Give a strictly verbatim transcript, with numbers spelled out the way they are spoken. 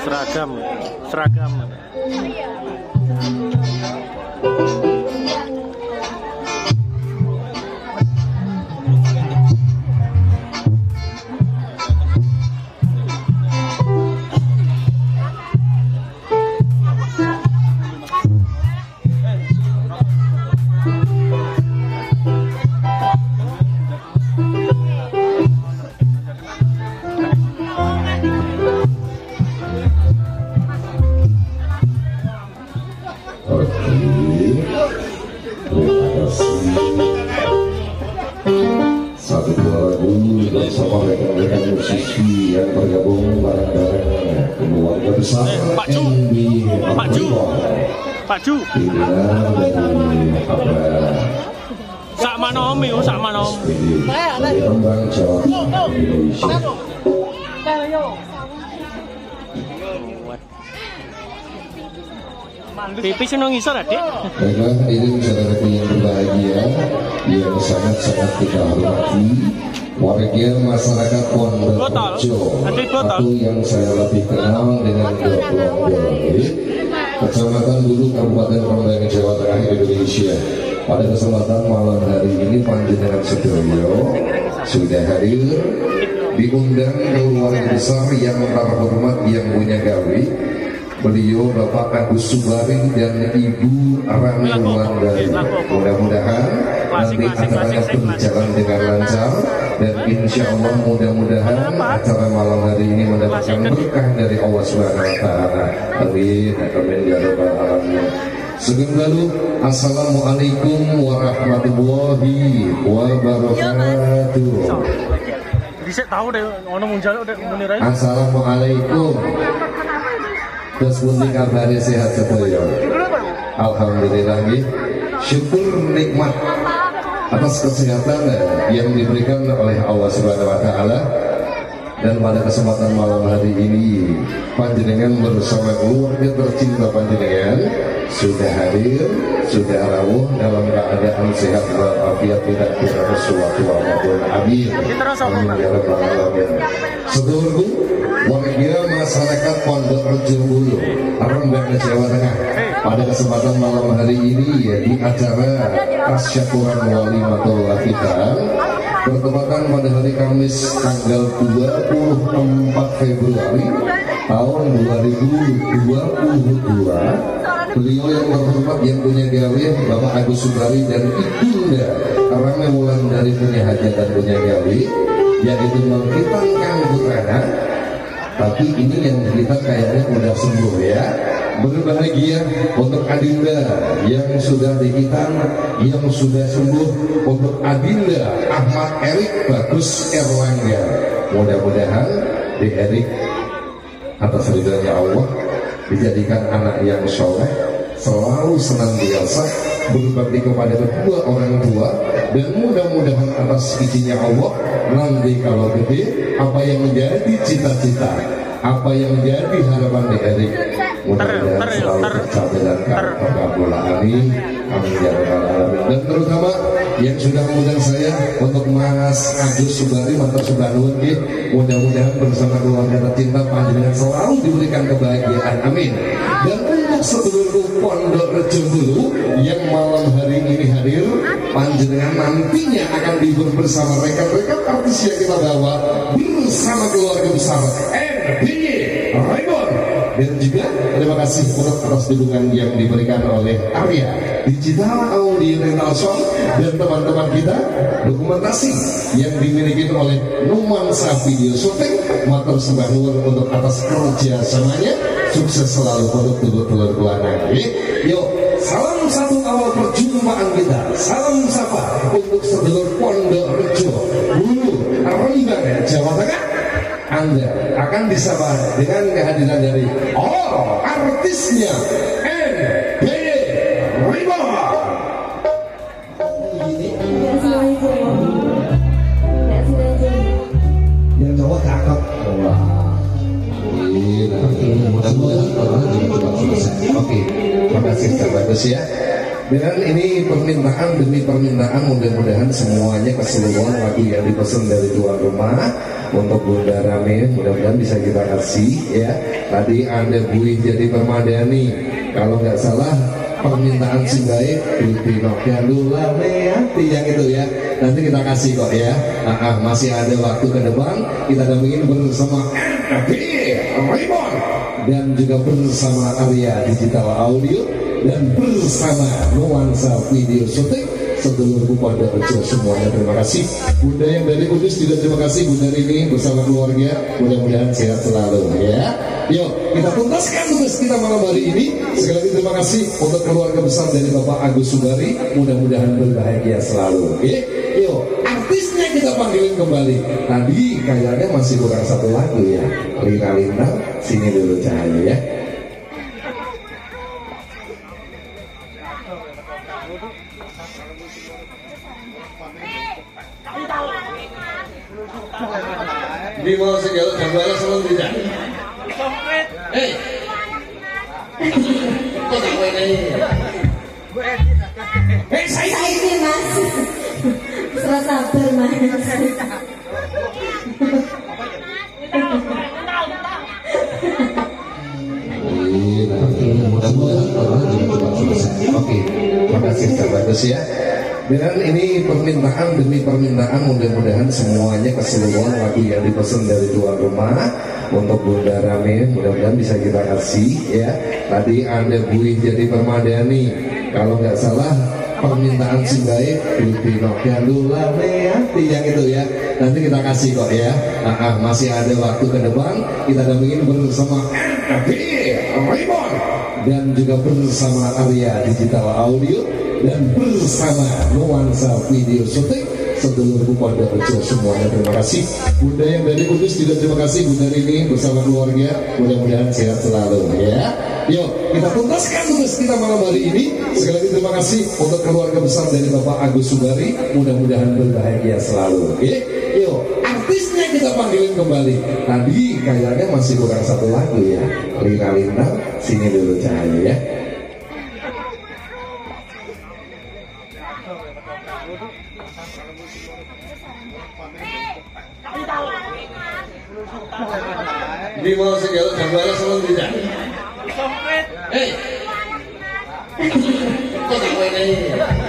seragam, seragam. Satu dua lagu bersama rekan-rekan musisi yang bergabung bareng-bareng keluarga besar Pak Ju, Pak Ju, Pak Ju. pimpinan dari Abra Sak manom yo, sak manom. Rembang Jawa Indonesia. Pipi seneng ngisor adik. Baiklah, ini saudaraku yang berbahagia yang sangat-sangat kita hormati, warga masyarakat Pondorojo atau yang saya lebih kenal dengan Doblong-Dolong, Kecamatan Bulu, Kabupaten Rembang, Jawa Tengah, Indonesia. Pada kesempatan malam hari ini panjenengan sedoyo sudah hadir, diundang keluarga besar yang terhormat yang punya gawe. Beliau Bapak Agus Subari dan Ibu Rani Wulandari. Mudah-mudahan nanti acaranya berjalan dengan lancar dan insya Allah mudah-mudahan acara malam hari ini mendapatkan berkah dari Allah Subhanahu Wa Taala. Amin, amin ya rabbal alamin. Sebelum lalu, assalamualaikum warahmatullahi wabarakatuh. Bisa tahu deh, ono munjaluk deh menirain. Assalamualaikum. Terus pundi kabare sehat sedaya. Alhamdulillah nggih. Syukur nikmat atas kesehatan yang diberikan oleh Allah Subhanahu wa taala. Dan pada kesempatan malam hari ini panjenengan bersama keluarga tercinta panjenengan sudah hadir, sudah rawuh dalam keadaan sehat walafiat, tidak kurang sesuatu apapun. Amin. Amin ya rabbal alamin. Sedulurku, warga masyarakat Pondorojo Bulu, Rembang, Jawa Tengah, pada kesempatan malam hari ini ya, di acara Tasyakuran Walimatul Khitan bertepatan pada hari Kamis tanggal dua puluh empat Februari tahun dua ribu dua puluh dua. Beliau yang terhormat yang punya gawe Bapak Agus Subari dan Ibunda Rani Wulandari punya hajat dan punya gawe, yaitu menghitankan putrana. Tapi ini yang kita kayaknya udah sembuh ya. Berbahagia untuk Adinda yang sudah dihitan, yang sudah sembuh. Untuk Adinda Ahmad Erik Bagus Erlangga, mudah-mudahan di Erik atas ridhonya Allah dijadikan anak yang soleh, selalu senantiasa berbakti kepada kedua orang tua, dan mudah-mudahan atas izinnya Allah nanti kalau gede apa yang menjadi cita-cita, apa yang menjadi harapan di Erik mudah-mudahan selalu tercapai dan terkabul. Amin, amin ya rabbal alamin. Dan terutama yang sudah mengundang saya untuk Mas Agus Subari Matur Sembah Nuwun, mudah-mudahan bersama keluarga tercinta panjenengan selalu diberikan kebahagiaan. Amin. Dan untuk sedulurku Pondorojo Bulu yang malam hari ini hadir, panjenengan nantinya akan dihibur bersama rekan-rekan artis yang kita bawa bersama keluarga besar R B Y Raymond. Dan juga terima kasih untuk atas dukungan yang diberikan oleh Arya Digital Audio Rental Shop dan teman-teman kita dokumentasi yang dimiliki oleh Numansa Video Shooting. Matur sembah nuwun untuk atas kerja semuanya, sukses selalu untuk dulur-dulur keluarga. Yuk, salam satu awal perjumpaan kita, salam sapa untuk sedulur Pondorojo Bulu, Rembang, Jawa Tengah. Anda akan disapa dengan kehadiran dari oh artisnya R B Y Raymond. Yang cowok cakep. Oke, terima kasih bagus ya. Dan ini permintaan demi permintaan, mudah-mudahan semuanya keseluruhan lagu yang dipesan dari tuan rumah untuk Bunda Rame, mudah-mudahan bisa kita kasih ya. Tadi ada Buih jadi Permadani, kalau nggak salah permintaan si baik Bibi Nokia Lula Meati yang itu ya, nanti kita kasih kok ya. Nah, ah, masih ada waktu ke depan, kita dampingin bersama N F P Raymond dan juga bersama Arya Digital Audio dan bersama Nuansa Video Shooting. Sedulurku pada Rejo semuanya terima kasih. Bunda yang dari Kudus juga terima kasih. Bunda Rini bersama keluarga, mudah-mudahan sehat selalu ya. Yuk kita tuntaskan tugas kita malam hari ini. Sekali lagi terima kasih untuk keluarga besar dari Bapak Agus Subari, mudah-mudahan berbahagia selalu. Oke, yuk artisnya kita panggilin kembali. Tadi kayaknya masih kurang satu lagu ya. Lina Lintang, sini dulu cahaya ya. Ini mau segala gambaran selalu tidak. Hei, kok tak boleh ini? Hei, saya ini mas, serah sabar mas. Oke, terima kasih bagus ya. Dan ini permintaan demi permintaan, mudah-mudahan semuanya keseluruhan lagu yang dipesan dari tuan rumah untuk Bunda Rame, mudah-mudahan bisa kita kasih ya. Tadi ada Buih jadi Permadani, kalau nggak salah permintaan si baik Bibi Nokia Lula Meati yang itu ya, nanti kita kasih kok ya. Nah, ah, masih ada waktu ke depan, kita dampingin bersama N F P Raymond dan juga bersama Arya Digital Audio dan bersama Nuansa Video Shooting. Sedulurku pada Rejo semuanya terima kasih. Bunda yang dari Kudus juga terima kasih. Bunda Rini bersama keluarga, mudah-mudahan sehat selalu ya. Yuk kita tuntaskan tugas kita malam hari ini. Sekali lagi terima kasih untuk keluarga besar dari Bapak Agus Subari, mudah-mudahan berbahagia selalu. Oke, yuk artisnya kita panggilin kembali. Tadi kayaknya masih kurang satu lagu ya. Lina Lintang, sini dulu cahaya ya. Ini mau segala gambaran selalu tidak. Hei, kok tak boleh ini?